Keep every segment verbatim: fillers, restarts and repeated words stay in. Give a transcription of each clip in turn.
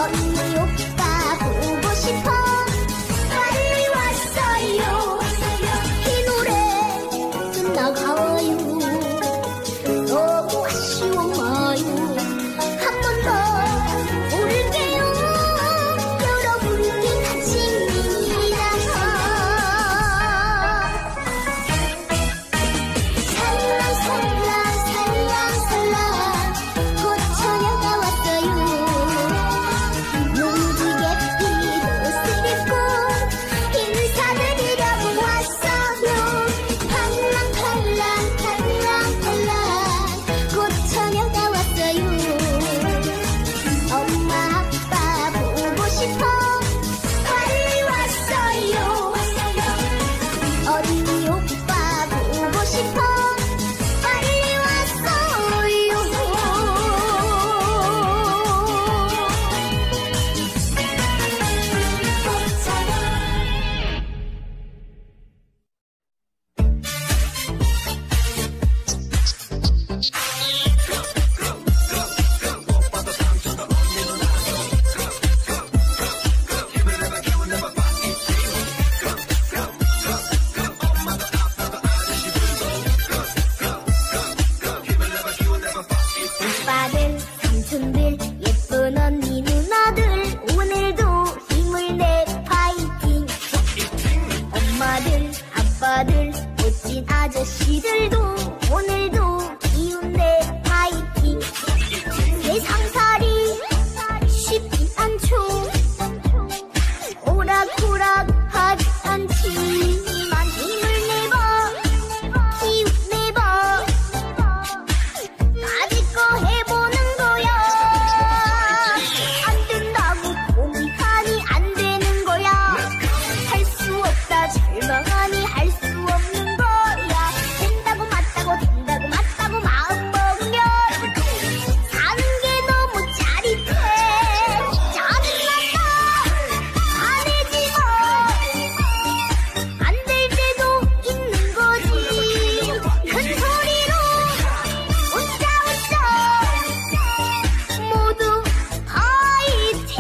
언니 오빠 보고 싶어 빨리 왔어요. 이 노래 끝나가요. 너무 아쉬워요. 한 번 더 부를게요. 여러분께 같이입니다. 살랑살랑 살랑살랑 곧 처녀가 왔어요. 무지갯빛 옷을 입고 인사드리려고 왔어요. 팔랑팔랑 팔랑팔랑 곧 처녀가 왔어요. 엄마 아빠 보고 싶어 빨리 왔어요. 언니 오빠 보고 싶어 빨리 왔어요. 오빠들, 삼촌들, 예쁜 언니 누나들 오늘도 힘을 내 파이팅. 엄마들, 아빠들, 멋진 아저씨들도 오늘도 기운 내 파이팅. 세상살이 쉽지 않죠. 오락오락 하지 않지만 힘을 내봐 기운 내봐. 가지고 해보는 거야. 안 된다고 포기하니 안 되는 거야. 할 수 없다 절망하니 할 수 없는 거야. 된다고 맞다고 된다고 맞다고 마음 먹으면 사는 게 너무 짜릿해. 짜증난다 안 해지 뭐. 안 될 때도 있는 거지. 큰 소리로 웃자 웃자 모두 파이팅.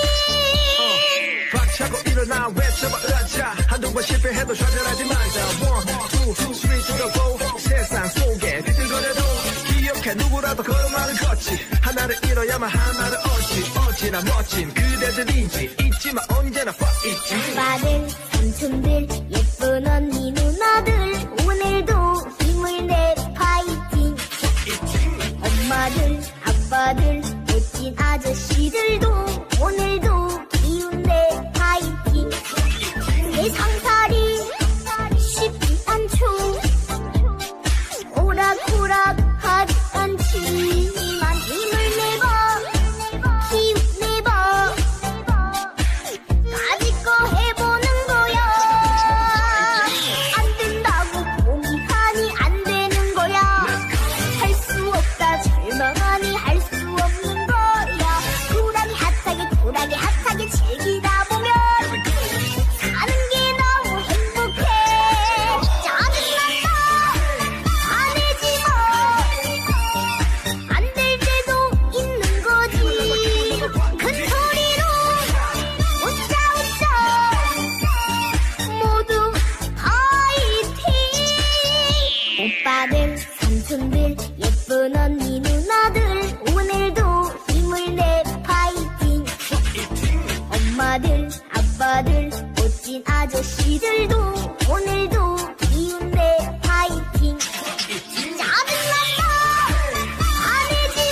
박차고 일어나 외쳐봐 으아차. 한두 번 실패해도 좌절하지 말자. One, two, three to the go. 세상 속에 뒤틀거려도 기억해 누구라도 걸음마를 걷지. 하나를 잃어야만 하나를 얻지. 어찌나 멋진 그대들인지 잊지마 언제나 파이팅. 오빠들, 삼촌들, 예쁜 언니 누나들 오늘도 힘을 내 파이팅. 엄마들, 아빠들, 멋진 아저씨들도 오늘도 기운 내 파이팅. 세상살이 쉽지 않죠. 오락오락 하지 않지만 힘을 내봐 기운 내봐. 가지고 해보는 거야. 안 된다고 포기하니 안 되는 거야. 할 수 없다 절망하니 할 수 없는 거야. 쿨하게 핫하게 쿨하게 핫하게 즐기다 보면 사는 게 너무 행복해. 짜증난다 안 해지 뭐. 안 될 때도 있는 거지. 큰 소리로 웃자 웃자 모두 파이팅. 오빠들, 삼촌들, 예쁜 언니 누나들 오늘도 힘을 내 파이팅. 엄마들, 아빠들, 멋진 아저씨들도 오늘도 기운 내 파이팅. 짜증난다 안 해지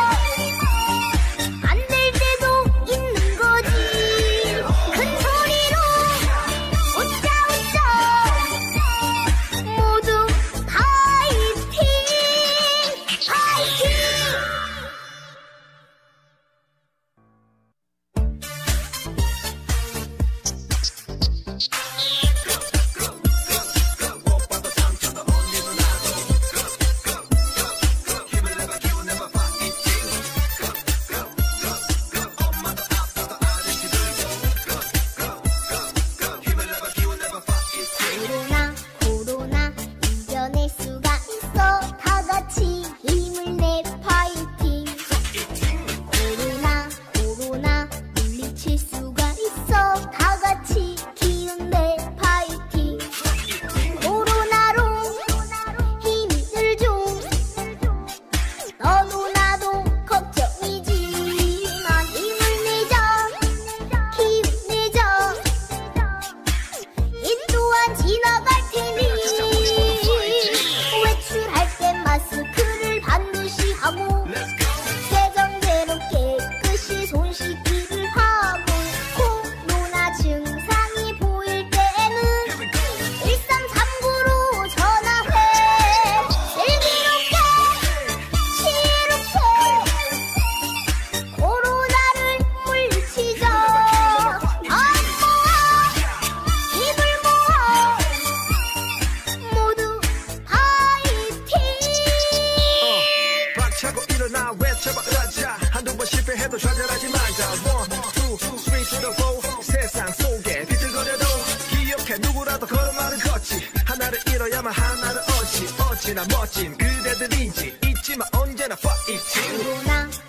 뭐. 안 될 때도 있는 거지. 큰 소리로 웃자 웃자 모두 파이팅 파이팅. 역시나 멋진 그대들이지 있지만 언제나 파이팅 친구나